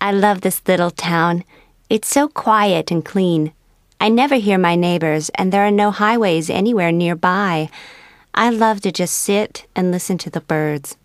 I love this little town. It's so quiet and clean. I never hear my neighbors, and there are no highways anywhere nearby. I love to just sit and listen to the birds.